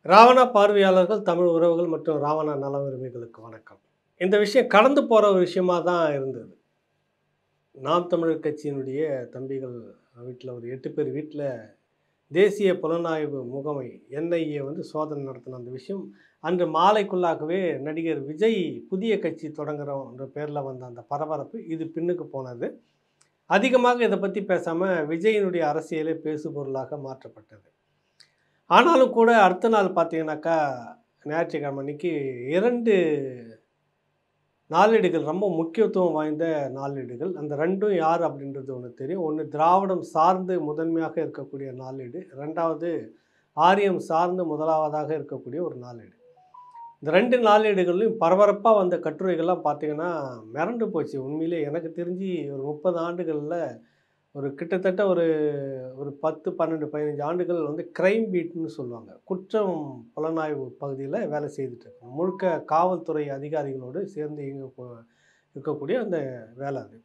ராவணா பார்வையாளர்கள், தமிழ் உறவுகள் மற்றும் ராவணா நல உரிமைகளுக்கு வணக்கம். இந்த விஷயம் கடந்து போற ஒரு விஷயமா தான் இருந்தது. நாம் தமிழர் கட்சியினுடைய தம்பிகள் வீட்ல ஒரு 8 பேர் வீட்ல தேசிய புலனாய்வு முகமை என்ஐஏ வந்து சோதனை நடத்தின அந்த விஷயம், அன்று மாலைக்குள்ளாகவே நடிகர் விஜய் புதிய கட்சி தொடங்குறோம்ன்ற பேர்ல வந்த அந்த பரபரப்பு, இது பின்னுக்கு போனது. அதிகமாக இத பத்தி பேசாம விஜயினுடைய அரசியலே பேசுபொருளாக மாற்றப்பட்டது. ஆனாலும் கூட அடுத்த நாள் பார்த்தீங்கன்னாக்கா, ஞாயிற்றுக்கிழமை அன்னைக்கு 2 நாளேடுகள் ரொம்ப முக்கியத்துவம் வாய்ந்த நாளேடுகள். அந்த 2ம் யார் அப்படின்றது ஒண்ணு தெரியும். ஒண்ணு திராவிடம் சார்ந்து முதன்மையாக இருக்கக்கூடிய நாளேடு. 2வது ஆரியம் சார்ந்து முதலாவதாக இருக்கக்கூடிய ஒரு நாளேடு. இந்த 2 நாளேடுகள்லயும் பரபரப்பா வந்த கட்டுரைகள்லாம் பார்த்தீங்கன்னா, மிரண்டு போச்சு. உண்மையிலே எனக்கு தெரிஞ்சு ஒரு 30 ஆண்டுகள்ல ஒரு கிட்டத்தட்ட ஒரு ஒரு 10, 12, 15 ஆண்டுகள் வந்து கிரைம் பீட்ன்னு சொல்லுவாங்க. குற்றம் புலனாய்வு பகுதியில வேலை செய்துட்டு இருக்காங்க. முழுக்க காவல்துறை அதிகாரிகளோடு சேர்ந்து இருக்கக்கூடிய அந்த வேலை அது.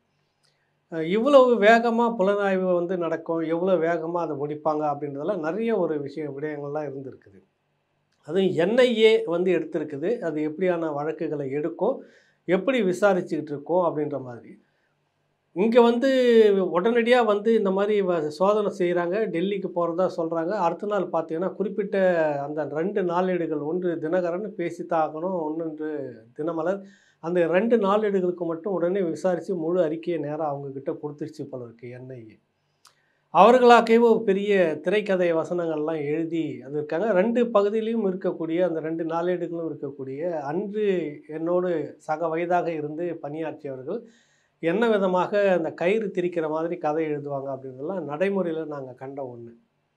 இவ்வளவு வேகமா புலனாய்வு வந்து நடக்கும், எவ்வளோ வேகமா அத முடிப்பாங்க அப்படின்றதெல்லாம் நெறைய ஒரு விடயங்கள்லாம் இருந்திருக்குது. அதுவும் என்ஐஏ வந்து எடுத்திருக்குது. அது எப்படியான வழக்குகளை எடுக்கும், எப்படி விசாரிச்சுக்கிட்டு இருக்கோம் அப்படின்ற மாதிரி. இங்க வந்து உடனடியா வந்து இந்த மாரி சோதனை செய்றாங்க. டெல்லிக்கு போறதா சொல்றாங்க. அடுத்த நாள் பார்த்தீங்கன்னா, குறிப்பிட்ட அந்த 2 நாளேடுகள், ஒன்று தினகரன் பேசித்தான் ஆகணும். இன்னொன்று தினமலர். அந்த 2 நாளேடுகளுக்கு மட்டும் உடனே விசாரிச்சு முழு அறிக்கைய நேரா அவங்க கிட்ட குடுத்துருச்சு போல இருக்கு என்ஐஏ. அவர்களாகவே ஒரு பெரிய திரைக்கதை வசனங்கள்லாம் எழுதி அது இருக்காங்க. 2 பகுதியிலயும் இருக்கக்கூடிய அந்த 2 நாளேடுகளும் இருக்கக்கூடிய அன்று என்னோடு சக வயதாக இருந்து பணியாற்றியவர்கள் என்ன விதமாக அந்த கயிறு திரிக்கிற மாதிரி கதை எழுதுவாங்க அப்படின்றதெல்லாம் நடைமுறையில நாங்க கண்ட ஒண்ணு.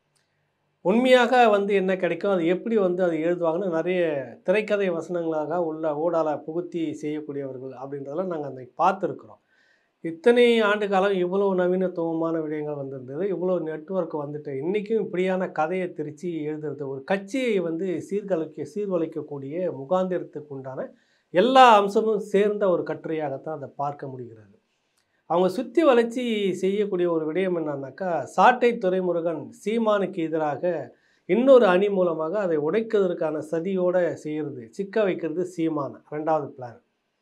உண்மையாக வந்து என்ன கிடைக்கும், அது எப்படி வந்து அதை எழுதுவாங்கன்னு நெறைய திரைக்கதை வசனங்களாக உள்ள ஊடால புகுத்தி செய்யக்கூடியவர்கள் அப்படின்றதெல்லாம் நாங்க அன்னைக்கு பார்த்துருக்குறோம். இத்தனை ஆண்டு காலம் இவ்வளவு நவீனத்துவமான விடயங்கள் வந்திருந்தது. இவ்வளோ நெட்வொர்க் வந்துட்டு இன்னைக்கும் இப்படியான கதைய திரிச்சு எழுதுறது, ஒரு கட்சியை வந்து சீர்குலைக்கக்கூடிய முகாந்திரத்துக்கு உண்டான எல்லா அம்சமும் சேர்ந்த ஒரு கட்டுரையாகத்தான் அத பார்க்க முடிகிறது. அவங்க சுத்தி வளைச்சு செய்யக்கூடிய ஒரு விடயம் என்னன்னாக்கா, சாட்டை துரைமுருகன் சீமானுக்கு எதிராக இன்னொரு அணி மூலமாக அதை உடைக்கிறதற்கான சதியோட செய்யறது. சிக்க வைக்கிறது சீமான 2வது பிளான்.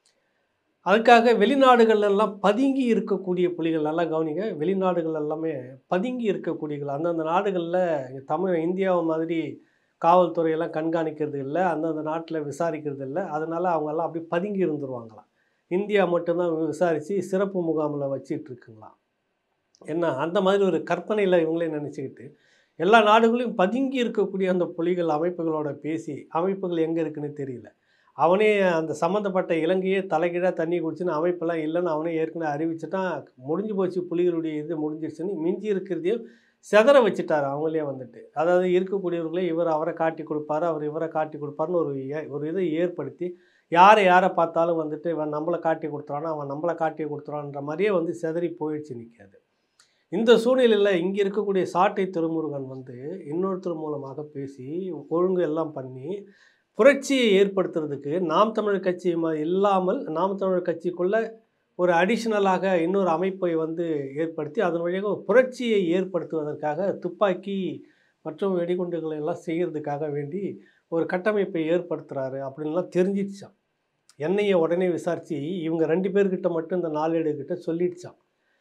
அதுக்காக வெளிநாடுகள்ல எல்லாம் பதுங்கி இருக்கக்கூடிய புலிகள் நல்லா கவனிங்க. வெளிநாடுகள் எல்லாமே பதுங்கி இருக்கக்கூடியகள். அந்தந்த நாடுகள்ல இந்தியாவு மாதிரி காவல்துறை எல்லாம் கண்காணிக்கிறது இல்ல. அந்தந்த நாட்டுல விசாரிக்கிறது இல்ல. அதனால அவங்கலாம் அப்படியே பதுங்கி இருந்துருவாங்களாம். இந்தியா மட்டும் தான் விசாரிச்சு சிறப்பு முகாம்ல வச்சுட்டு இருக்குங்களாம். என்ன அந்த மாதிரி ஒரு கற்பனையில இவங்களே நினைச்சுக்கிட்டு, எல்லா நாடுகளையும் பதுங்கி இருக்கக்கூடிய அந்த புலிகள் அமைப்புகளோட பேசி, அமைப்புகள் எங்க இருக்குன்னு தெரியல. அவனே அந்த சம்மந்தப்பட்ட இலங்கையே தலைகீழா தண்ணி குடிச்சுன்னு அமைப்பெல்லாம் இல்லைன்னு அவனே ஏற்கனவே அறிவிச்சுட்டான். முடிஞ்சு போச்சு புலிகளுடைய இது முடிஞ்சிருச்சுன்னு, மிஞ்சி இருக்கிறதையும் சிதற வச்சுட்டாரு அவங்களே வந்துட்டு. அதாவது இருக்கக்கூடியவர்களே இவர் அவரை காட்டிக் கொடுப்பாரு, அவர் இவரை காட்டிக் கொடுப்பாருன்னு ஒரு இதை ஏற்படுத்தி, யாரை பார்த்தாலும் வந்துட்டு இவன் நம்மள காட்டி குடுத்துருவானா, அவன் நம்மள காட்டி குடுத்துருவான்ற மாரியே வந்து சிதறி போயிடுச்சு இன்னைக்கு அது. இந்த சூழ்நிலையில இங்க இருக்கக்கூடிய சாட்டை திருமுருகன் வந்து இன்னொருத்தர் மூலமாக பேசி, ஒழுங்கு எல்லாம் பண்ணி புரட்சியை ஏற்படுத்துறதுக்கு நாம் தமிழர் கட்சி இல்லாமல் நாம் தமிழர் கட்சிக்குள்ள ஒரு அடிஷனலாக இன்னொரு அமைப்பை வந்து ஏற்படுத்தி அதன் வழியாக ஒரு புரட்சியை ஏற்படுத்துவதற்காக துப்பாக்கி மற்றும் வெடிகுண்டுகளை எல்லாம் செய்யறதுக்காக வேண்டி ஒரு கட்டமைப்பை ஏற்படுத்துறாரு அப்படின்லாம் தெரிஞ்சிடுச்சான். என்னைய உடனே விசாரிச்சு இவங்க 2 பேர்கிட்ட மட்டும் இந்த நாளேடுகிட்ட சொல்லிடுச்சான்.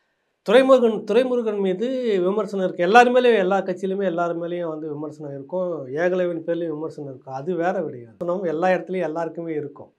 துரைமுருகன் மீது விமர்சனம் இருக்குது. எல்லா கட்சியிலுமே எல்லார் மேலேயும் வந்து விமர்சனம் இருக்கும். ஏகலைவன் பேர்லேயும் விமர்சனம் இருக்கும். அது வேற விடயம். எல்லா இடத்துலையும் எல்லாருக்குமே இருக்கும்.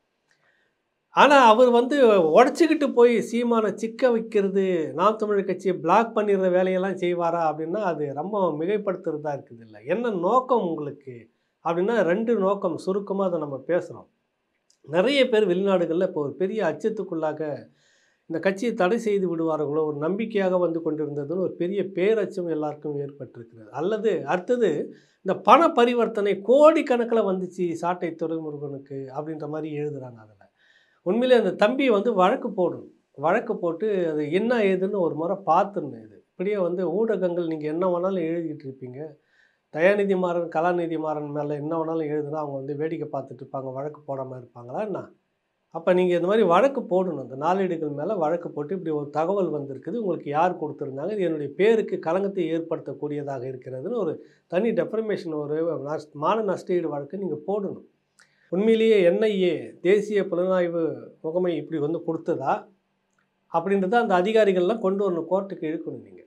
ஆனா அவர் வந்து உடைச்சுக்கிட்டு போய் சீமான சிக்க வைக்கிறது, நாம் தமிழர் கட்சியை பிளாக் பண்ணிடுற வேலையெல்லாம் செய்வாரா அப்படின்னா, அது ரொம்ப மிகைப்படுத்துறதா இருக்குதுல்ல. என்ன நோக்கம் உங்களுக்கு? அப்படின்னா 2 நோக்கம் சுருக்கமா அத நம்ம பேசுறோம். நெறைய பேர் வெளிநாடுகள்ல இப்போ ஒரு பெரிய அச்சத்துக்குள்ளாக இந்த கட்சியை தடை செய்து விடுவார்களோ ஒரு நம்பிக்கையாக வந்து கொண்டிருந்ததுன்னு ஒரு பெரிய பேரச்சம் எல்லாருக்கும் ஏற்பட்டிருக்கிறது. அடுத்தது இந்த பண பரிவர்த்தனை கோடிக்கணக்கில் வந்துச்சு சாட்டை துரைமுருகனுக்கு அப்படின்ற மாதிரி எழுதுறாங்க அதில். உண்மையிலே அந்த தம்பி வந்து வழக்கு போடணும். வழக்கு போட்டு அது என்ன ஏதுன்னு ஒரு முறை பார்த்துடணும். இது இப்படியே வந்து ஊடகங்கள் நீங்கள் என்ன வேணாலும் எழுதிட்டு இருப்பீங்க. தயாநிதி மாறன், கலாநிதி மாறன் மேலே என்ன வேணாலும் எழுதுனா அவங்க வந்து வேடிக்கை பார்த்துட்டு இருப்பாங்க, வழக்கு போடாமல் இருப்பாங்களா என்ன? அப்போ நீங்கள் இந்த மாதிரி வழக்கு போடணும். இந்த நாளேடுகள் மேலே வழக்கு போட்டு இப்படி ஒரு தகவல் வந்திருக்குது, உங்களுக்கு யார் கொடுத்துருந்தாங்க, இது என்னுடைய பேருக்கு களங்கத்தை ஏற்படுத்தக்கூடியதாக இருக்கிறதுன்னு ஒரு தனி டெஃபர்மேஷன், ஒரு மான நஷ்டஈடு வழக்கு நீங்கள் போடணும். உண்மையிலேயே என்ஐஏ தேசிய புலனாய்வு முகமை இப்படி வந்து கொடுத்ததா அப்படின்றத அந்த அதிகாரிகள்லாம் கொண்டு வரணும், கோர்ட்டுக்கு இழுக்கணும். நீங்கள்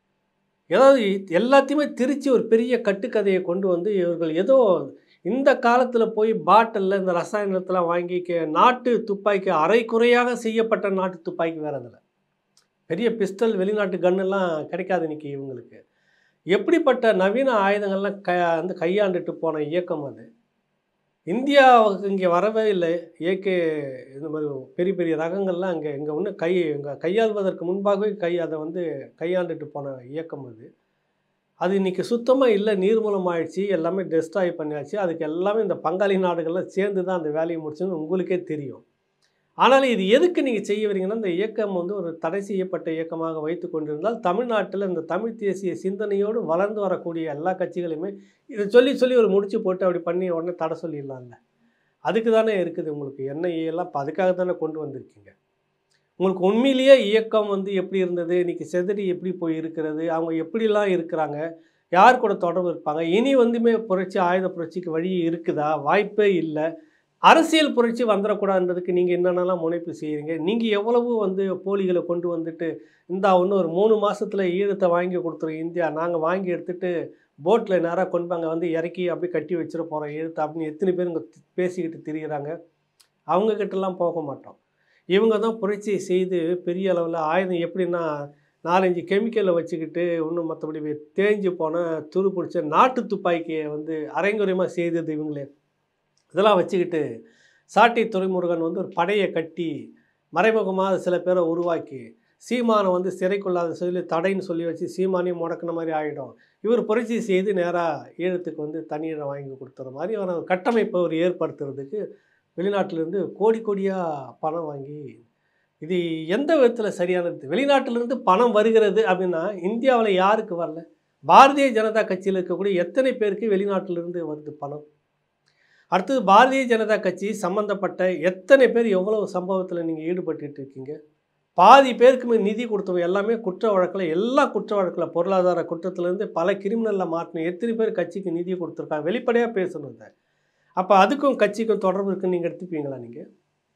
ஏதாவது எல்லாத்தையுமே திரித்து ஒரு பெரிய கட்டுக்கதையை கொண்டு வந்து இவர்கள் ஏதோ இந்த காலத்தில் போய் பாட்டிலில் இந்த ரசாயனத்தெலாம் வாங்கி நாட்டு துப்பாக்கி அரைக்குறையாக செய்யப்பட்ட நாட்டு துப்பாக்கி வேறு, அதில் பெரிய பிஸ்டல் வெளிநாட்டு கன்னெல்லாம் கிடைக்காது இன்றைக்கி இவங்களுக்கு. எப்படிப்பட்ட நவீன ஆயுதங்கள்லாம் வந்து கையாண்டுட்டு போன இயக்கம் அது. இந்தியாவுக்கு இங்கே வரவே இல்லை. ஏகே இந்த மாதிரி பெரிய பெரிய ரகங்கள்லாம் இங்கே ஒன்று கையாள்வதற்கு முன்பாகவே அதை வந்து கையாண்டுட்டு போன இயக்கம் அது. அது இன்றைக்கி சுத்தமாக இல்லை, நீர்மூலம் ஆயிடுச்சு, எல்லாமே டெஸ்ட்ராய் பண்ணியாச்சு. அதுக்கு எல்லாமே இந்த பங்காளி நாடுகள்லாம் சேர்ந்து தான் அந்த வேலையை முடிச்சுன்னு உங்களுக்கே தெரியும். ஆனாலும் இது எதுக்கு நீங்கள் செய்ய வரீங்கன்னா, இந்த இயக்கம் வந்து ஒரு தடை செய்யப்பட்ட இயக்கமாக வைத்து கொண்டிருந்தால் தமிழ்நாட்டில் இந்த தமிழ் தேசிய சிந்தனையோடு வளர்ந்து வரக்கூடிய எல்லா கட்சிகளையுமே இதை சொல்லி ஒரு முடிச்சு போட்டு அப்படி பண்ணி உடனே தடை சொல்லிடலாம்ல. அதுக்கு தானே இருக்குது உங்களுக்கு என்ஐஏலாம். இப்போ அதுக்காக தானே கொண்டு வந்திருக்கீங்க. உங்களுக்கு உண்மையிலேயே இயக்கம் வந்து எப்படி இருந்தது, இன்றைக்கி செதறி எப்படி போய் இருக்கிறது, அவங்க எப்படிலாம் இருக்கிறாங்க, யார் கூட தொடர்பு இருப்பாங்க, இனி வந்துமே புரட்சி ஆயுத புரட்சிக்கு வழி இருக்குதா, வாய்ப்பே இல்லை, அரசியல் புரட்சி வந்துடக்கூடாதுன்றதுக்கு நீங்கள் என்னென்னலாம் முனைப்பு செய்கிறீங்க, நீங்கள் எவ்வளவு வந்து போலிகளை கொண்டு வந்துட்டு இந்தா ஒன்று ஒரு 3 மாதத்தில் ஈழத்தை வாங்கி கொடுத்துரும் இந்தியா, நாங்கள் வாங்கி எடுத்துகிட்டு போட்டில் நேராக கொண்டு அங்கே வந்து இறக்கி அப்படியே கட்டி வச்சிட போகிறோம் ஈழத்தை அப்படின்னு எத்தனை பேர் இங்கே பேசிக்கிட்டு திரிகிறாங்க. அவங்கக்கிட்டலாம் போக மாட்டோம். இவங்க தான் புரட்சி செய்து பெரிய அளவில் ஆயுதம் எப்படின்னா 4-5 கெமிக்கலை வச்சுக்கிட்டு இன்னும் மற்றபடி தேஞ்சு போன துரு பிடிச்ச நாட்டு துப்பாக்கியை வந்து அரைங்குறையமாக செய்தது இவங்களே. இதெல்லாம் வச்சுக்கிட்டு சாட்டை துரைமுருகன் வந்து ஒரு படையை கட்டி மறைமுகமாக சில பேரை உருவாக்கி சீமானை வந்து சிறைக்குள்ளாத சொல்லி தடைன்னு சொல்லி வச்சு சீமானையும் முடக்கின மாதிரி ஆகிடும். இவர் புரட்சி செய்து நேராக ஈழத்துக்கு வந்து தண்ணீரை வாங்கி கொடுத்துற மாதிரி அவனை கட்டமைப்பை ஒரு ஏற்படுத்துறதுக்கு வெளிநாட்டிலேருந்து கோடி கோடியாக பணம் வாங்கி, இது எந்த விதத்தில் சரியானது? வெளிநாட்டிலேருந்து பணம் வருகிறது அப்படின்னா இந்தியாவில் யாருக்கு வரல? பாரதிய ஜனதா கட்சியில் இருக்கக்கூடிய எத்தனை பேருக்கு வெளிநாட்டிலிருந்து வருது பணம்? அடுத்தது பாரதிய ஜனதா கட்சி சம்மந்தப்பட்ட எத்தனை பேர் எவ்வளவு சம்பவத்தில் நீங்கள் ஈடுபட்டு இருக்கீங்க? பாதி பேருக்குமே நிதி கொடுத்தவங்க எல்லாமே குற்ற வழக்கில், எல்லா குற்ற வழக்கில் பொருளாதார குற்றத்திலேருந்து பல கிரிமினலில் மாட்டின எத்தனை பேர் கட்சிக்கு நிதி கொடுத்துருக்காங்க? வெளிப்படையாக பேசணும் இதை. அப்போ அதுக்கும் கட்சிக்கும் தொடர்பு இருக்குன்னு நீங்கள் எடுத்துப்பீங்களா? நீங்கள்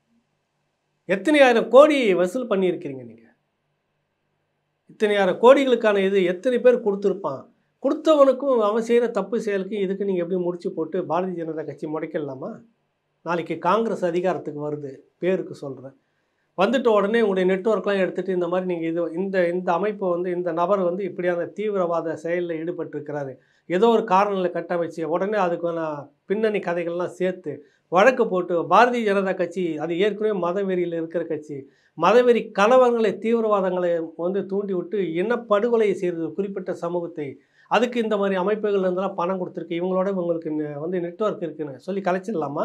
எத்தனை ஆயிரம் கோடி வசூல் பண்ணியிருக்கிறீங்க? நீங்கள் இத்தனை ஆயிரம் கோடிகளுக்கான இது எத்தனை பேர் கொடுத்துருப்பான்? கொடுத்தவனுக்கும் அவன் செய்கிற தப்பு செயலுக்கு இதுக்கு நீங்கள் எப்படி முடிச்சு போட்டு பாரதிய ஜனதா கட்சி முடைக்கலாமா? நாளைக்கு காங்கிரஸ் அதிகாரத்துக்கு வருது, பேருக்கு சொல்கிறேன், வந்துட்ட உடனே உங்களுடைய நெட்வொர்க்லாம் எடுத்துகிட்டு இந்த மாதிரி நீங்கள் இது இந்த அமைப்பு வந்து இந்த நபர் வந்து இப்படியான தீவிரவாத செயலில் ஈடுபட்டிருக்கிறாரு, ஏதோ ஒரு காரணங்களை கட்டமைச்சு உடனே அதுக்கான பின்னணி கதைகள்லாம் சேர்த்து வழக்கு போட்டு பாரதிய ஜனதா கட்சி அது ஏற்கனவே மதவெறியில் இருக்கிற கட்சி, மதவெறி கலவரங்களை தீவிரவாதங்களை வந்து தூண்டி விட்டு இனப்படுகொலை செய்கிறது குறிப்பிட்ட சமூகத்தை, அதுக்கு இந்த மாதிரி அமைப்புகள் இருந்தெல்லாம் பணம் கொடுத்துருக்கு, இவங்களோட உங்களுக்கு வந்து நெட்வொர்க் இருக்குன்னு சொல்லி கலைச்சிடலாமா?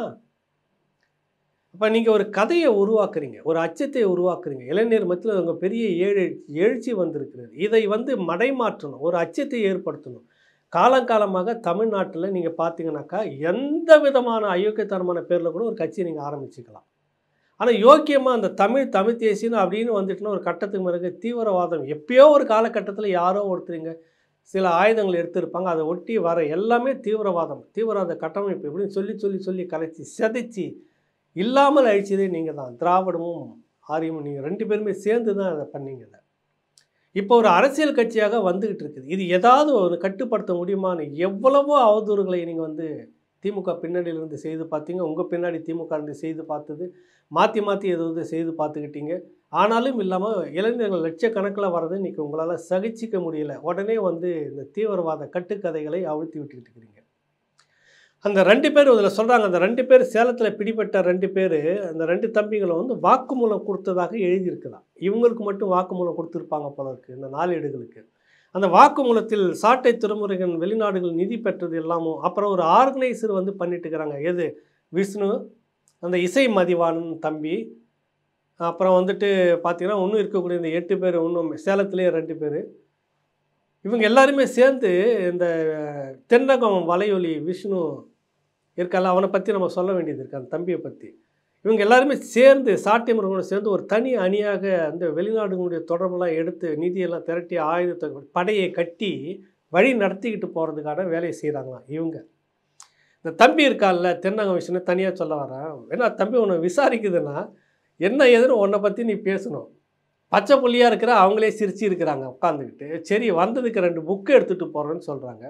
அப்போ நீங்கள் ஒரு கதையை உருவாக்குறீங்க, ஒரு அச்சத்தை உருவாக்குறீங்க, இளைஞர் மத்தியில் உங்கள் பெரிய எழுச்சி வந்திருக்கிறது. இதை வந்து மடைமாற்றணும், ஒரு அச்சத்தை ஏற்படுத்தணும். காலங்காலமாக தமிழ்நாட்டில் நீங்கள் பார்த்தீங்கன்னாக்கா எந்த விதமான அயோக்கியத்தனமான பேரில் கூட ஒரு கட்சியை நீங்கள் ஆரம்பிச்சுக்கலாம். ஆனால் யோக்கியமாக அந்த தமிழ் தேசியன்னு அப்படின்னு வந்துட்டுனா ஒரு கட்டத்துக்கு பிறகு தீவிரவாதம் எப்பயோ ஒரு காலகட்டத்தில் யாரோ ஒருத்தருங்க சில ஆயுதங்கள் எடுத்திருப்பாங்க, அதை ஒட்டி வர எல்லாமே தீவிரவாத கட்டமைப்பு எப்படின்னு சொல்லி கலைச்சி சிதைச்சி இல்லாமல் அழிச்சதே நீங்கள் தான். திராவிடமும் ஆரியமும் நீங்கள் 2 பேருமே சேர்ந்து தான் அதை பண்ணீங்க. இப்போ ஒரு அரசியல் கட்சியாக வந்துக்கிட்டு இருக்குது. இது ஏதாவது ஒரு கட்டுப்படுத்த முடியுமான்னு எவ்வளவோ அவதூறுகளை நீங்கள் வந்து திமுக பின்னணியிலிருந்து செய்து பார்த்தீங்க, உங்கள் பின்னாடி திமுக இருந்து செய்து பார்த்தது, மாற்றி ஏதாவது செய்து பார்த்துக்கிட்டீங்க. ஆனாலும் இல்லாமல் இளைஞர்கள் லட்சக்கணக்கில் வர்றது இன்றைக்கி உங்களால் சகிச்சிக்க முடியல. உடனே வந்து இந்த தீவிரவாத கட்டுக்கதைகளை அவிழ்த்தி விட்டுக்கிட்டு இருக்கிறீங்க. அந்த 2 பேர் இதில் சொல்கிறாங்க, அந்த 2 பேர் சேலத்தில் பிடிப்பட்ட 2 பேர், அந்த 2 தம்பிகளை வந்து வாக்குமூலம் கொடுத்ததாக எழுதியிருக்கலாம். இவங்களுக்கு மட்டும் வாக்குமூலம் கொடுத்துருப்பாங்க போல இருக்குது இந்த நாளேடுகளுக்கு. அந்த வாக்குமூலத்தில் சாட்டை துரைமுருகன் வெளிநாடுகள் நிதி பெற்றது எல்லாமும், அப்புறம் ஒரு ஆர்கனைசர் வந்து பண்ணிட்டு இருக்கிறாங்க. எது? விஷ்ணு, அந்த இசை மதிவாணன் தம்பி, அப்புறம் வந்துட்டு பார்த்தீங்கன்னா இன்னும் இருக்கக்கூடிய இந்த 8 பேர், இன்னும் சேலத்திலே 2 பேர், இவங்க எல்லாருமே சேர்ந்து இந்த தென்னகம் வலையொலி விஷ்ணு இருக்கல, அவனை பற்றி நம்ம சொல்ல வேண்டியது இருக்கு, அந்த தம்பியை பற்றி. இவங்க எல்லாருமே சேர்ந்து சாட்டியமர்களோடு சேர்ந்து ஒரு தனி அணியாக அந்த வெளிநாடுகளுடைய தொடர்பெல்லாம் எடுத்து நிதியெல்லாம் திரட்டி ஆயுதத்தை படையை கட்டி வழி நடத்திக்கிட்டு போகிறதுக்கான வேலையை செய்கிறாங்களாம் இவங்க. இந்த தம்பி இருக்கான்ல திருநங்கை விஷயம் தனியாக சொல்ல வரேன். ஏன்னா தம்பி உன்னை விசாரிக்குதுன்னா என்ன ஏதுன்னு உன்னை பற்றி நீ பேசணும். பச்சை புள்ளியாக இருக்கிற அவங்களே சிரிச்சு இருக்கிறாங்க உட்காந்துக்கிட்டு. சரி வந்ததுக்கு 2 புக்கு எடுத்துகிட்டு போகிறேன்னு சொல்கிறாங்க.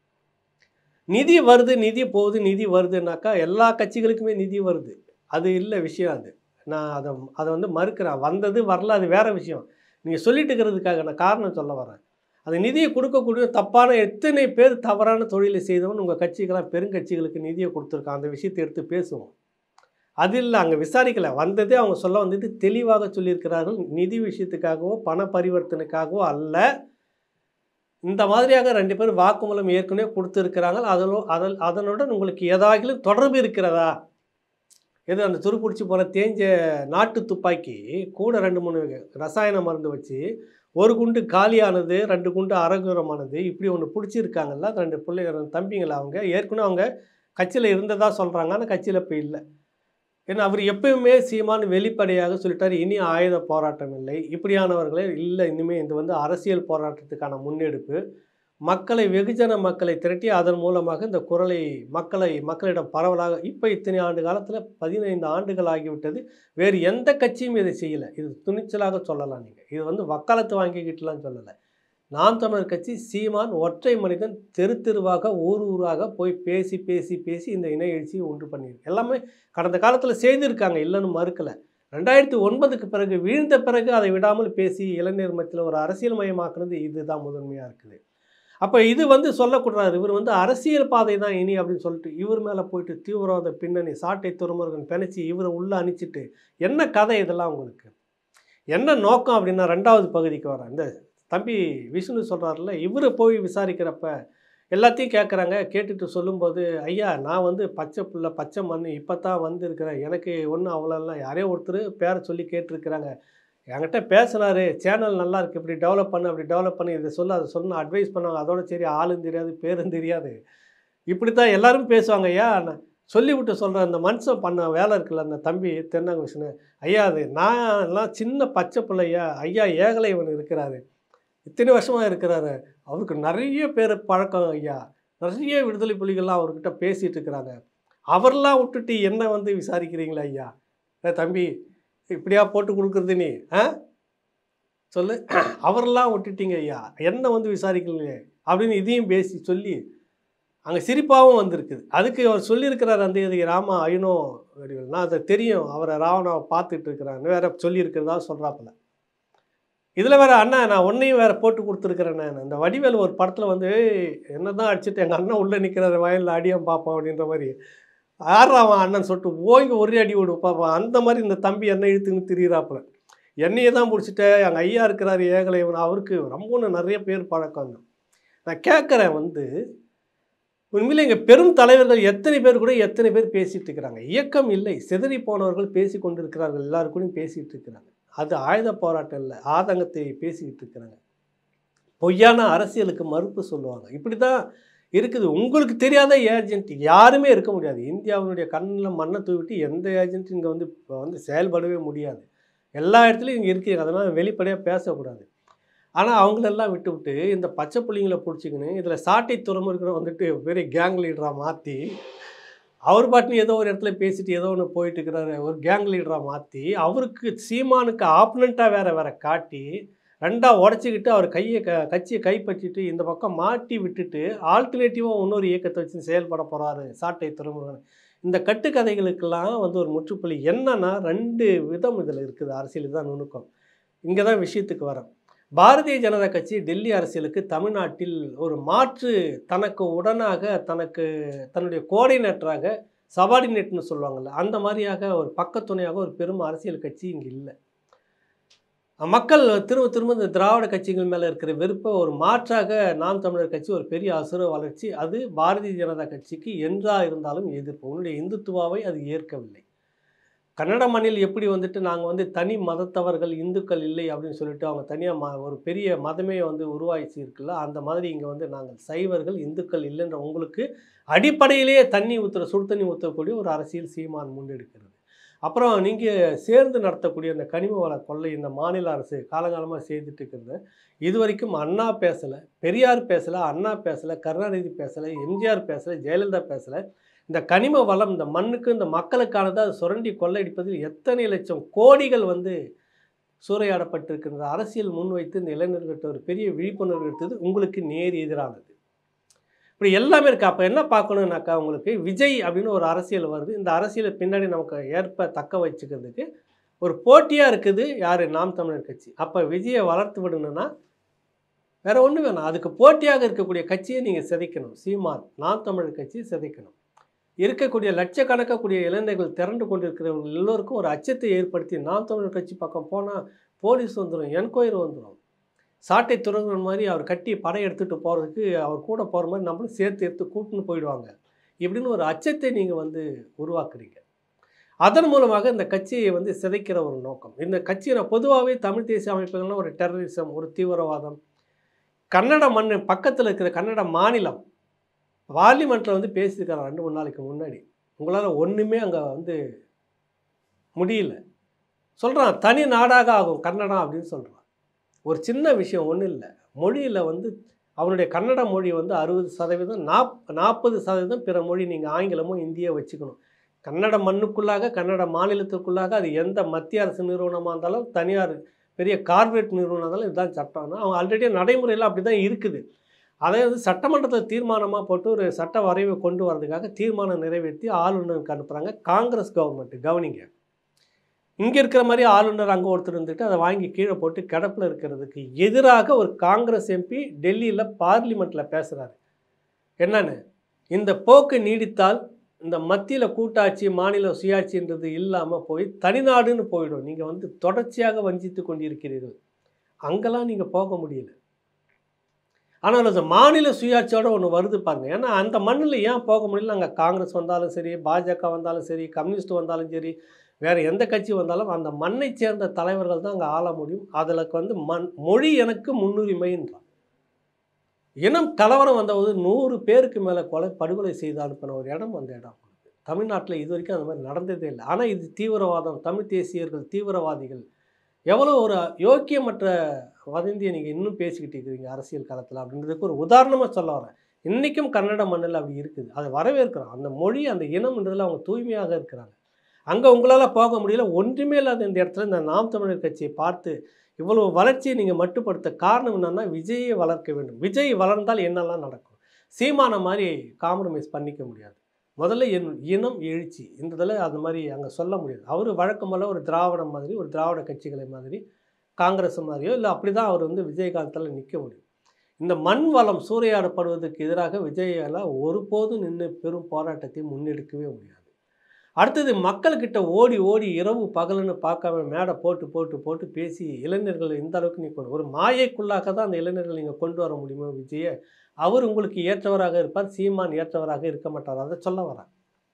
நிதி வருது, நிதி போகுது, நிதி வருதுன்னாக்கா எல்லா கட்சிகளுக்குமே நிதி வருது. அது இல்லை விஷயம். அது நான் அதை வந்து மறுக்கிறேன். வந்தது வரல அது வேறு விஷயம். நீங்கள் சொல்லிட்டு இருக்கிறதுக்காக நான் காரணம் சொல்ல வரேன். அந்த நிதியை கொடுக்கக்கூடிய தப்பான எத்தனை பேர் தவறான தொழிலை செய்தவன் உங்கள் கட்சிக்கெல்லாம் பெருங்கட்சிகளுக்கு நிதியை கொடுத்துருக்கான். அந்த விஷயத்தை எடுத்து பேசுவோம். அது இல்லை, அங்கே விசாரிக்கலை. வந்ததே அவங்க சொல்ல வந்துட்டு தெளிவாக சொல்லியிருக்கிறார்கள். நிதி விஷயத்துக்காகவோ பண பரிவர்த்தனைக்காகவோ அல்ல. இந்த மாதிரியாக 2 பேர் வாக்குமூலம் ஏற்கனவே கொடுத்துருக்கிறாங்க. அதனுடன் உங்களுக்கு ஏதாகிலும் தொடர்பு இருக்கிறதா? எது அந்த துருப்பிடிச்சி போகிற தேஞ்ச நாட்டு துப்பாக்கி கூட 2-3 ரசாயன மருந்து வச்சு 1 குண்டு காலியானது, 2 குண்டு அரகுரமானது, இப்படி ஒன்று பிடிச்சிருக்காங்கல்ல 2 பிள்ளைங்க தம்பிங்களா. அவங்க ஏற்கனவே அவங்க கட்சியில் இருந்ததா சொல்கிறாங்க. ஆனால் கட்சியில் இப்போ இல்லை. ஏன்னா அவர் எப்பயுமே சீமான் வெளிப்படையாக சொல்லிட்டார், இனி ஆயுத போராட்டம் இல்லை, இப்படியானவர்களே இல்லை, இனிமேல் இது வந்து அரசியல் போராட்டத்துக்கான முன்னெடுப்பு, வெகுஜன மக்களை திரட்டி அதன் மூலமாக இந்த குரலை மக்களிடம் பரவலாக இப்போ இத்தனை ஆண்டு காலத்தில் 15 ஆண்டுகள் ஆகிவிட்டது. வேறு எந்த கட்சியும் இதை செய்யலை. இது துணிச்சலாக சொல்லலாம். நீங்கள் இது வந்து வக்காலத்து வாங்கிக்கிட்டுலாம் சொல்லலை. நாம் தமிழர் கட்சி சீமான் ஒற்றை மனிதன் தெருவாக ஊராக போய் பேசி இந்த இன எழுச்சியை உண்டு பண்ணியிருக்கு. எல்லாமே கடந்த காலத்தில் செய்திருக்காங்க, இல்லைன்னு மறுக்கலை. 2009க்கு பிறகு வீழ்ந்த பிறகு அதை விடாமல் பேசி இளைஞர் மத்தியில் ஒரு அரசியல் மயமாக்குறது இதுதான் முதன்மையாக இருக்குது. அப்போ இது வந்து சொல்லக்கூடாது. இவர் வந்து அரசியல் பாதை தான் இனி அப்படின்னு சொல்லிட்டு இவர் மேலே போயிட்டு தீவிரவாத பின்னணி சாட்டை துறைமுருகன் பிணைச்சி இவரை உள்ளே அனுப்பிச்சிட்டு என்ன கதை இதெல்லாம் உங்களுக்கு? என்ன நோக்கம் அப்படின்னா 2வது பகுதிக்கு வரேன். இந்த தம்பி விஷ்ணு சொல்கிறாருல, இவரை போய் விசாரிக்கிறப்ப எல்லாத்தையும் கேட்குறாங்க. கேட்டுட்டு சொல்லும்போது, ஐயா நான் வந்து பச்சை புள்ள பச்சை மண் இப்போ தான் வந்துருக்கிறேன், எனக்கு ஒன்றும் அவ்வளோலாம் யாரையோ ஒருத்தர் பேரை சொல்லி கேட்டிருக்கிறாங்க, என்கிட்ட பேசினார், சேனல் நல்லா இருக்குது, இப்படி டெவலப் பண்ணு அப்படி டெவலப் பண்ணி இதை சொல்ல அதை சொன்ன அட்வைஸ் பண்ணாங்க. அதோட சரி ஆளும் தெரியாது பேரும் தெரியாது, இப்படி தான் எல்லோரும் பேசுவாங்க. ஐயா நான் சொல்லிவிட்டு சொல்கிறேன், அந்த மனுஷன் பண்ண வேலை இருக்குல்ல அந்த தம்பி திருநங்கை விஷ்ணு ஐயா, அது நான் எல்லாம் சின்ன பச்சை பிள்ளையா ஐயா, ஏகலைவன் இருக்கிறாரு, இத்தனை வருஷமாக இருக்கிறாரு, அவருக்கு நிறைய பேர் பழக்கம் ஐயா, நிறைய விடுதலை புலிகள்லாம் அவர்கிட்ட பேசிகிட்டு இருக்கிறாங்க, அவரெல்லாம் விட்டுட்டு என்ன வந்து விசாரிக்கிறீங்களா ஐயா? தம்பி இப்படியா போட்டு கொடுக்குறது நீ சொல்லு, அவரெல்லாம் விட்டுட்டீங்க ஐயா, என்ன வந்து விசாரிக்கலையே அப்படின்னு இதையும் பேசி சொல்லி அங்கே சிரிப்பாகவும் வந்திருக்குது. அதுக்கு அவர் சொல்லியிருக்கிறார் அந்த இது ராமா ஐயனோ வடிவேல், நான் அதை தெரியும், அவரை ராவணாவை பார்த்துட்டு இருக்கிறான்னு வேற சொல்லியிருக்கிறதா சொல்கிறாப்புல. இதில் வேறு அண்ணா நான் ஒன்றையும் வேறு போட்டு கொடுத்துருக்குறேண்ணே. அந்த வடிவேல் ஒரு படத்தில் வந்து என்ன தான் அடிச்சுட்டு எங்கள் அண்ணன் உள்ளே நிற்கிறாரு வயலில் அடியம் பார்ப்போம் அப்படின்ற மாதிரி, யாராவன் அண்ணன் சொல்லிட்டு ஓங்கி ஒரே அடி விடு பார்ப்பான். அந்த மாதிரி இந்த தம்பி என்ன இழுத்துன்னு திரியிறாப்புல. என்னையே தான் பிடிச்சிட்டு எங்கள் ஐயா இருக்கிறாரு ஏகலைவன், அவருக்கு ரொம்ப நிறைய பேர் பழக்கம். நான் கேட்குறேன் வந்து உண்மையிலே எங்கள் பெரும் தலைவர்கள் எத்தனை பேர் பேசிகிட்டு இருக்கிறாங்க. இயக்கம் இல்லை, சிதறி போனவர்கள் பேசி கொண்டு இருக்கிறார்கள், எல்லாருக்கூடையும் பேசிகிட்டு இருக்கிறாங்க. அது ஆயுத போராட்டம் இல்லை, ஆதங்கத்தை பேசிக்கிட்டு இருக்கிறாங்க. பொய்யான அரசியலுக்கு மறுப்பு சொல்லுவாங்க. இப்படி தான் இருக்குது. உங்களுக்கு தெரியாத ஏஜென்ட் யாருமே இருக்க முடியாது. இந்தியாவுடைய கண்ணில் மண்ணை தூவிட்டு எந்த ஏஜென்ட்டும் இங்கே வந்து இப்போ வந்து செயல்படவே முடியாது. எல்லா இடத்துலையும் இங்கே இருக்கிறீங்க, அதனால் வெளிப்படையாக பேசக்கூடாது. ஆனால் அவங்களெல்லாம் விட்டு இந்த பச்சை புள்ளிங்களை பிடிச்சிக்கின்னு இதில் சாட்டை துறைமுருகனை வந்துட்டு பெரிய கேங் லீடராக மாற்றி அவர் பாட்டுன்னு ஏதோ ஒரு இடத்துல பேசிட்டு ஏதோ ஒன்று போயிட்டு இருக்கிறாரு, ஒரு கேங் லீடராக மாற்றி அவருக்கு சீமானுக்கு ஆப்பனண்ட்டாக வேற காட்டி 2ஆக உடச்சிக்கிட்டு அவர் கட்சியை கைப்பற்றிட்டு இந்த பக்கம் மாட்டி விட்டுட்டு ஆல்டர்னேட்டிவாக இன்னொரு இயக்கத்தை வச்சு செயல்பட போகிறாரு சாட்டை துறைமுருகன். இந்த கட்டுக்கதைகளுக்கெல்லாம் வந்து ஒரு முற்றுப்புள்ளி என்னன்னா 2 விதம் இதில் இருக்குது. அரசியல் தான் நுணுக்கம். இங்கே தான் விஷயத்துக்கு வரேன். பாரதிய ஜனதா கட்சி டெல்லி அரசியலுக்கு தமிழ்நாட்டில் ஒரு மாற்று தனக்கு உடனாக தன்னுடைய கோஆர்டினேட்டராக சபார்டினேட்னு சொல்லுவாங்கள்ல, அந்த மாதிரியாக ஒரு பக்கத்துணையாக ஒரு பெரும் அரசியல் கட்சி இங்கே இல்லை. மக்கள் திரும்ப இந்த திராவிட கட்சிகள் மேலே இருக்கிற வெறுப்பை ஒரு மாற்றாக நாம் தமிழர் கட்சி ஒரு பெரிய அசுர வளர்ச்சி, அது பாரதிய ஜனதா கட்சிக்கு என்றாக இருந்தாலும் எதிர்ப்பு. உன்னுடைய இந்துத்துவாவை அது ஏற்கவில்லை. கன்னட மண்ணில் எப்படி வந்துட்டு நாங்கள் வந்து தனி மதத்தவர்கள் இந்துக்கள் இல்லை அப்படின்னு சொல்லிட்டு அவங்க தனியாக ஒரு பெரிய மதமே வந்து உருவாயிச்சு இருக்குல்ல, அந்த மாதிரி இங்கே வந்து நாங்கள் சைவர்கள் இந்துக்கள் இல்லைன்ற உங்களுக்கு அடிப்படையிலேயே சுடு தண்ணி ஊற்றக்கூடிய ஒரு அரசியல் சீமான் முன்னெடுக்கிறது. அப்புறம் நீங்கள் சேர்ந்து நடத்தக்கூடிய அந்த கனிம வள கொள்ளை இந்த மாநில அரசு காலங்காலமாக செய்துட்டு இருக்கிறது. இது வரைக்கும் அண்ணா பேசலை, பெரியார் பேசலை, அண்ணா பேசலை, கருணாநிதி பேசலை, எம்ஜிஆர் பேசலை, ஜெயலலிதா பேசலை. இந்த கனிம வளம் இந்த மண்ணுக்கு இந்த மக்களுக்கானது அதை சுரண்டி கொள்ளையடிப்பதில் எத்தனை லட்சம் கோடிகள் வந்து சூறையாடப்பட்டிருக்கின்ற அரசியல் முன்வைத்து இந்த இளைஞர்கிட்ட ஒரு பெரிய விழிப்புணர்வு எடுத்தது உங்களுக்கு நேர் எதிரானது. இப்படி எல்லாமே இருக்குது. அப்போ என்ன பார்க்கணுன்னாக்கா, உங்களுக்கு விஜய் அப்படின்னு ஒரு அரசியல் வருது. இந்த அரசியலை பின்னாடி நமக்கு தக்க வச்சுக்கிறதுக்கு ஒரு போட்டியாக இருக்குது யார்? நாம் தமிழர் கட்சி. அப்போ விஜயை வளர்த்து விடணும்னா வேற ஒன்றும் வேணாம், அதுக்கு போட்டியாக இருக்கக்கூடிய கட்சியை நீங்கள் சிதைக்கணும். சீமான் நாம் தமிழர் கட்சியை சிதைக்கணும். இருக்கக்கூடிய லட்சக்கணக்கக்கூடிய இளைஞர்கள் திரண்டு கொண்டிருக்கிறவங்க எல்லோருக்கும் ஒரு அச்சத்தை ஏற்படுத்தி நாம் தமிழர் கட்சி பக்கம் போனால் போலீஸ் வந்துடும், என்கொயரி வந்துடும், சாட்டை துறங்குற மாதிரி அவர் கட்டி படம் எடுத்துகிட்டு போகிறதுக்கு அவர் கூட போகிற மாதிரி நம்மளும் சேர்த்து எடுத்து கூட்டுன்னு போயிடுவாங்க. இப்படின்னு ஒரு அச்சத்தை நீங்கள் வந்து உருவாக்குறீங்க. அதன் மூலமாக இந்த கட்சியை வந்து சிதைக்கிற ஒரு நோக்கம். இந்த கட்சியை நான் பொதுவாகவே தமிழ் தேசிய அமைப்புகள்லாம் ஒரு டெரரிசம், ஒரு தீவிரவாதம். கன்னட மண் பக்கத்தில் இருக்கிற கன்னட மாநிலம் பார்லிமெண்ட்டில் வந்து பேசியிருக்காங்க 2-3 நாளைக்கு முன்னாடி. உங்களால் ஒன்றுமே அங்கே வந்து முடியல. சொல்கிறான் தனி நாடாக ஆகும் கன்னடம் அப்படின்னு சொல்கிறான். ஒரு சின்ன விஷயம் ஒன்றும் இல்லை. மொழியில் வந்து அவனுடைய கன்னட மொழி வந்து 60%, 40% பிற மொழி நீங்கள் ஆங்கிலமோ இந்தியோ வச்சுக்கணும். கன்னட மண்ணுக்குள்ளாக கன்னட மாநிலத்துக்குள்ளாக அது எந்த மத்திய அரசு நிறுவனமாக இருந்தாலும் தனியார் பெரிய கார்ப்பரேட் நிறுவனம் இருந்தாலும் இதுதான் சட்டம்னா அவங்க ஆல்ரெடி நடைமுறையில் அப்படி தான் இருக்குது. அதை வந்து சட்டமன்றத்தில் தீர்மானமாக போட்டு ஒரு சட்ட வரைவை கொண்டு வரதுக்காக தீர்மானம் நிறைவேற்றி ஆளுநருக்கு அனுப்புகிறாங்க காங்கிரஸ் கவர்மெண்ட். கவனிங்க, இங்கே இருக்கிற மாதிரி ஆளுநர் அங்கே ஒருத்தர் இருந்துட்டு அதை வாங்கி கீழே போட்டு கிடப்பில் இருக்கிறதுக்கு எதிராக ஒரு காங்கிரஸ் எம்பி டெல்லியில் பார்லிமெண்ட்டில் பேசுகிறாரு. என்னன்னு, இந்த போக்கு நீடித்தால் இந்த மத்தியில் கூட்டாட்சி மாநில சுயாட்சின்றது இல்லாமல் போய் தனிநாடுன்னு போயிடும். நீங்கள் வந்து தொடர்ச்சியாக வஞ்சித்து கொண்டிருக்கிறீர்கள். அங்கெல்லாம் நீங்கள் போக முடியல. ஆனால் அந்த மாநில சுயாட்சியோட ஒன்று வருது பாருங்க. ஏன்னா அந்த மண்ணில் ஏன் போக முடியல? அங்கே காங்கிரஸ் வந்தாலும் சரி, பாஜக வந்தாலும் சரி, கம்யூனிஸ்ட் வந்தாலும் சரி, வேறு எந்த கட்சி வந்தாலும் அந்த மண்ணை சேர்ந்த தலைவர்கள் தான் அங்கே ஆள முடியும். அதில் வந்து மொழி எனக்கு முன்னுரிமைன்றான். இனம் கலவரம் வந்தபோது 100 பேருக்கு மேலே படுகொலை செய்து அனுப்பின ஒரு இடம் அந்த இடம். தமிழ்நாட்டில் இது வரைக்கும் அந்த மாதிரி நடந்ததே இல்லை. ஆனால் இது தீவிரவாதம், தமிழ் தேசியர்கள் தீவிரவாதிகள், எவ்வளோ ஒரு யோக்கியமற்ற வதந்தியை நீங்கள் இன்னும் பேசிக்கிட்டு இருக்கிறீங்க அரசியல் காலத்தில் அப்படின்றதுக்கு ஒரு உதாரணமாக சொல்ல வரேன். இன்றைக்கும் கன்னட மண்ணில் அப்படி இருக்குது. அதை வரவேற்கிறோம். அந்த மொழி அந்த இனம்ன்றதில் அவங்க தூய்மையாக இருக்கிறாங்க. அங்கே உங்களால் போக முடியல. ஒன்றுமே இல்லாத இந்த இடத்துல இந்த நாம் தமிழர் கட்சியை பார்த்து இவ்வளோ வளர்ச்சியை நீங்கள் மட்டுப்படுத்த காரணம் என்னென்னா விஜயை வளர்க்க வேண்டும். விஜய் வளர்ந்தால் என்னெல்லாம் நடக்கும்? சீமான மாதிரி காம்ப்ரமைஸ் பண்ணிக்க முடியாது. முதல்ல இனம் எழுச்சி இன்றதில் அந்த மாதிரி அங்கே சொல்ல முடியாது. அவர் வழக்கம்போல் ஒரு திராவிடம் மாதிரி, ஒரு திராவிட கட்சிகளை மாதிரி, காங்கிரஸ் மாதிரியோ இல்லை அப்படி தான் அவர் வந்து விஜயகாந்தில் நிற்க முடியும். இந்த மண் வளம் சூறையாடப்படுவதற்கு எதிராக விஜயால் ஒருபோதும் நின்று பெரும் போராட்டத்தை முன்னெடுக்கவே முடியாது. அடுத்தது மக்கள்கிட்ட ஓடி ஓடி இரவு பகலுன்னு பார்க்காம மேடை போட்டு போட்டு போட்டு பேசி இளைஞர்கள் இந்த அளவுக்கு நீங்கள் ஒரு மாயைக்குள்ளாக தான் அந்த இளைஞர்கள் நீங்கள் கொண்டு வர முடியுமோ விஜயை. அவர் உங்களுக்கு ஏற்றவராக இருப்பார், சீமான் ஏற்றவராக இருக்க மாட்டார். அதை சொல்ல வரேன்.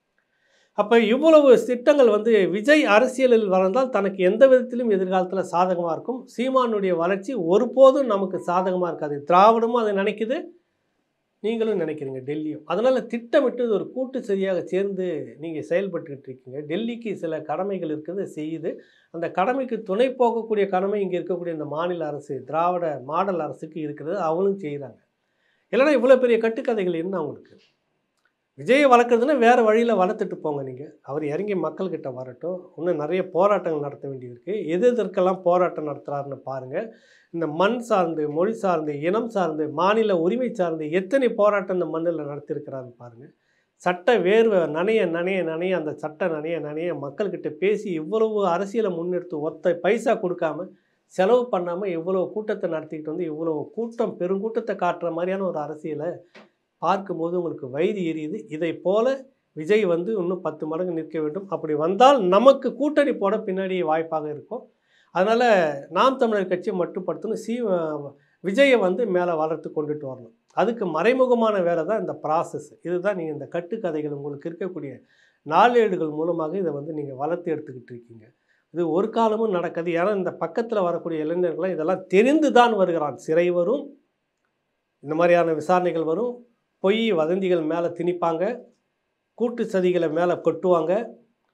அப்போ இவ்வளவு திட்டங்கள் வந்து விஜய் அரசியலில் வளர்ந்தால் தனக்கு எந்த விதத்திலும் எதிர்காலத்தில் சாதகமாக இருக்கும். சீமானுடைய வளர்ச்சி ஒருபோதும் நமக்கு சாதகமாக இருக்காது. திராவிடமும் அதை நினைக்குது, நீங்களும் நினைக்கிறீங்க, டெல்லியும். அதனால் திட்டமிட்டு ஒரு கூட்டு சரியாக சேர்ந்து நீங்கள் செயல்பட்டுக்கிட்டு இருக்கீங்க. டெல்லிக்கு சில கடமைகள் இருக்குது, செய்யுது. அந்த கடமைக்கு துணை போகக்கூடிய கடமை இங்கே இருக்கக்கூடிய இந்த மாநில அரசு, திராவிட மாடல் அரசுக்கு இருக்கிறது. அவங்களும் செய்கிறாங்க. இல்லைனா இவ்வளோ பெரிய கட்டுக்கதைகள் என்ன அவங்களுக்கு? விஜயை வளர்க்குறதுன்னா வேறு வழியில் வளர்த்துட்டு போங்க. நீங்கள் அவர் இறங்கி மக்கள்கிட்ட வரட்டும். இன்னும் நிறைய போராட்டங்கள் நடத்த வேண்டியது இருக்குது. எதற்கெல்லாம் போராட்டம் நடத்துகிறாருன்னு பாருங்கள். இந்த மண் சார்ந்து, மொழி சார்ந்து, இனம் சார்ந்து, மாநில உரிமை சார்ந்து எத்தனை போராட்டம் இந்த மண்ணில் நடத்தியிருக்கிறாருன்னு பாருங்கள். சட்ட வேர்வை நனைய நனைய நனைய அந்த சட்ட நனைய நனைய மக்கள்கிட்ட பேசி இவ்வளவு அரசியலை முன்னெடுத்து ஒத்த பைசா கொடுக்காம செலவு பண்ணாமல் இவ்வளோ கூட்டத்தை நடத்திக்கிட்டு வந்து இவ்வளோ கூட்டம் பெருங்கூட்டத்தை காட்டுற மாதிரியான ஒரு அரசியலை பார்க்கும்போது உங்களுக்கு வயிறு எரியுது. இதை போல விஜய் வந்து இன்னும் 10 மடங்கு நிற்க வேண்டும். அப்படி வந்தால் நமக்கு கூட்டணி போட பின்னாடி வாய்ப்பாக இருக்கும். அதனால் நாம் தமிழர் கட்சியை மட்டுப்படுத்தணும். விஜயை வந்து மேலே வளர்த்து கொண்டுட்டு வரணும். அதுக்கு மறைமுகமான வேலை தான் இந்த ப்ராசஸ். இதுதான் நீங்கள் இந்த கட்டுக்கதைகள் உங்களுக்கு இருக்கக்கூடிய நாளேடுகள் மூலமாக இதை வந்து நீங்கள் வளர்த்து எடுத்துக்கிட்டு இருக்கீங்க. இது ஒரு காலமும் நடக்காது. ஏன்னா இந்த பக்கத்தில் வரக்கூடிய இளைஞர்கள்லாம் இதெல்லாம் தெரிந்து தான் வருகிறான். சிறை வரும், இந்த மாதிரியான விசாரணைகள் வரும், பொய் வதந்திகள் மேலே திணிப்பாங்க, கூட்டு சதிகளை மேலே கொட்டுவாங்க,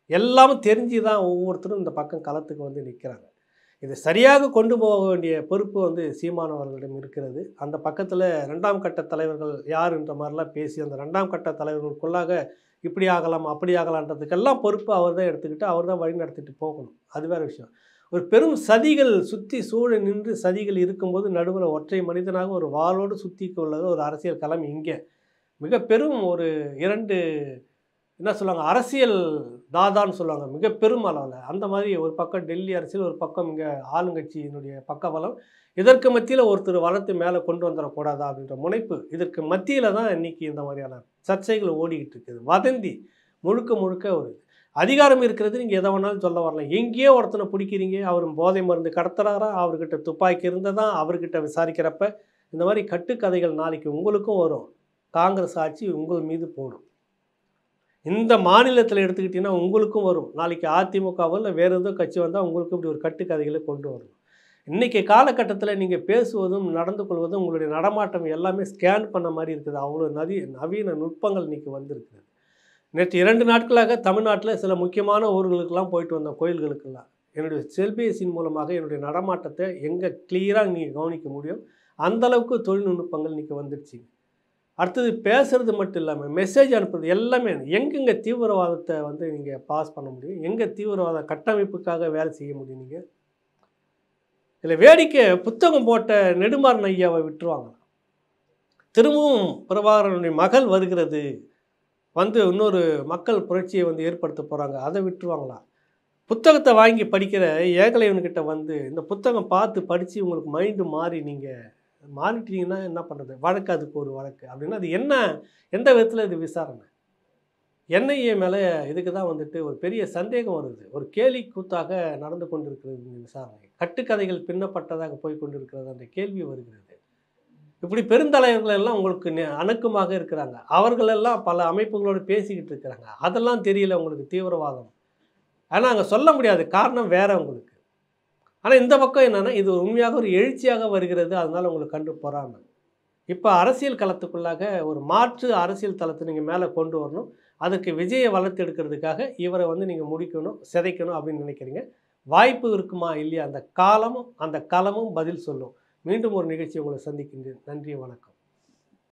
எல்லாமே தெரிஞ்சு தான் ஒவ்வொருத்தரும் இந்த பக்கம் களத்துக்கு வந்து நிற்கிறாங்க. இதை சரியாக கொண்டு போக வேண்டிய பொறுப்பு வந்து சீமானவர்களிடம் இருக்கிறது. அந்த பக்கத்தில் 2ஆம் கட்ட தலைவர்கள் யார் என்ற மாதிரிலாம் பேசி அந்த 2ஆம் கட்ட தலைவர்களுக்குள்ளாக இப்படி ஆகலாம் அப்படி ஆகலான்றதுக்கெல்லாம் பொறுப்பு அவர் தான் எடுத்துக்கிட்டு அவர் தான் வழி நடத்திட்டு போகணும். அது வேறு விஷயம். ஒரு பெரும் சதிகள் சுற்றி சூழ நின்று சதிகள் இருக்கும்போது நடுவில் ஒற்றை மனிதனாக ஒரு வாளோடு சுற்றி கொள்ளது ஒரு அரசியல் களம் இங்கே மிக பெரும் ஒரு 2 என்ன சொல்லுவாங்க அரசியல் தாதான்னு சொல்லுவாங்க மிக பெரும் அளவில். அந்த மாதிரி ஒரு பக்கம் டெல்லி அரசியல் ஒரு பக்கம் இங்கே ஆளுங்கட்சியினுடைய பக்கபலம். இதற்கு மத்தியில் ஒருத்தர் வளர்த்து மேலே கொண்டு வந்துடக்கூடாதா அப்படின்ற முனைப்பு இதற்கு மத்தியில் தான் இன்றைக்கி இந்த மாதிரியான சர்ச்சைகள் ஓடிக்கிட்டு இருக்குது. வதந்தி முழுக்க முழுக்க ஒரு அதிகாரம் இருக்கிறது. நீங்கள் எதை வேணாலும் சொல்ல வரலாம். எங்கேயோ ஒருத்தனை பிடிக்கிறீங்க, அவர் போதை மருந்து கடத்துறாரா, அவர்கிட்ட துப்பாக்கி இருந்ததா, அவர்கிட்ட விசாரிக்கிறப்ப இந்த மாதிரி கட்டுக்கதைகள் நாளைக்கு உங்களுக்கும் வரும். காங்கிரஸ் ஆட்சி உங்கள் மீது போடும். இந்த மாநிலத்தில் எடுத்துக்கிட்டிங்கன்னா உங்களுக்கும் வரும். நாளைக்கு அதிமுகவோ இல்லை வேறு ஏதோ கட்சி வந்தால் உங்களுக்கும் இப்படி ஒரு கட்டுக்கதைகளை கொண்டு வரும். இன்றைக்கி காலகட்டத்தில் நீங்கள் பேசுவதும் நடந்து கொள்வதும் உங்களுடைய நடமாட்டம் எல்லாமே ஸ்கேன் பண்ண மாதிரி இருக்குது. அவ்வளோ நவீன நுட்பங்கள் இன்றைக்கி வந்திருக்குது. நேற்று 2 நாட்களாக தமிழ்நாட்டில் சில முக்கியமான ஊர்களுக்கெல்லாம் போயிட்டு வந்தோம், கோயில்களுக்கெல்லாம். என்னுடைய செல்பேசியின் மூலமாக என்னுடைய நடமாட்டத்தை எங்கே கிளியராக நீங்கள் கவனிக்க முடியும். அந்தளவுக்கு தொழில்நுட்பங்கள் இன்றைக்கி வந்துடுச்சு. அடுத்தது பேசுகிறது மட்டும் இல்லாமல் மெசேஜ் அனுப்புறது எல்லாமே எங்கெங்கே தீவிரவாதத்தை வந்து நீங்கள் பாஸ் பண்ண முடியும், எங்கே தீவிரவாத கட்டமைப்புக்காக வேலை செய்ய முடியும். நீங்கள் இதில் வேடிக்கை புத்தகம் போட்ட நெடுமாறன் ஐயாவை விட்டுருவாங்க. திரும்பவும் பிரபாகரனுடைய மகள் வருகிறது வந்து இன்னொரு மக்கள் புரட்சியை வந்து ஏற்படுத்த போகிறாங்க, அதை விட்டுருவாங்களா? புத்தகத்தை வாங்கி படிக்கிற ஏகலைவன்கிட்ட வந்து இந்த புத்தகம் பார்த்து படித்து உங்களுக்கு மைண்டு மாறி நீங்கள் மாறிட்டீங்கன்னா என்ன பண்ணுறது? வழக்கு அதுக்கு ஒரு வழக்கு அப்படின்னா அது என்ன, எந்த விதத்தில் இது விசாரணை? என்ஐஏ மேலே இதுக்கு தான் வந்துட்டு ஒரு பெரிய சந்தேகம் வருது. ஒரு கேலி கூத்தாக நடந்து கொண்டிருக்கிறது இந்த விசாரணை. கட்டுக்கதைகள் பின்னப்பட்டதாக போய் கொண்டிருக்கிறது என்ற கேள்வி வருகிறது. இப்படி பெருந்தலைவர்கள் எல்லாம் உங்களுக்கு அணுக்கமாக இருக்கிறாங்க. அவர்களெல்லாம் பல அமைப்புகளோடு பேசிக்கிட்டு இருக்கிறாங்க. அதெல்லாம் தெரியல உங்களுக்கு தீவிரவாதம். ஆனால் அங்கே சொல்ல முடியாது, காரணம் வேற உங்களுக்கு. ஆனால் இந்த பக்கம் என்னென்னா இது உண்மையாக ஒரு எழுச்சியாக வருகிறது. அதனால் உங்களுக்கு கண்டு போறாமல் இப்போ அரசியல் களத்துக்குள்ளாக ஒரு மாற்று அரசியல் தளத்தை நீங்கள் மேலே கொண்டு வரணும். அதுக்கு விஜயை வளர்த்து எடுக்கிறதுக்காக இவரை வந்து நீங்கள் முடிக்கணும், சிதைக்கணும் அப்படின்னு நினைக்கிறீங்க. வாய்ப்பு இருக்குமா இல்லையா? அந்த காலமும் அந்த களமும் பதில் சொல்லும். மீண்டும் ஒரு நிகழ்ச்சி உங்களை சந்திக்கின்றேன். நன்றி, வணக்கம்.